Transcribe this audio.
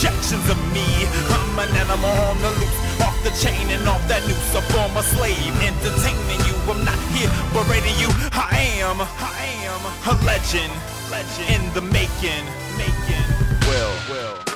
projections of me. I'm an animal on the loose, off the chain and off that noose. A former slave, entertaining you. I'm not here berating you. I am a legend in the making. Will.